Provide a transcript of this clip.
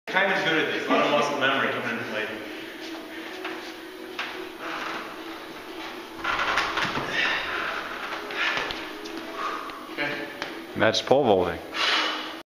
Kind of good at this. A lot of muscle memory coming into play. Okay. That's pole vaulting.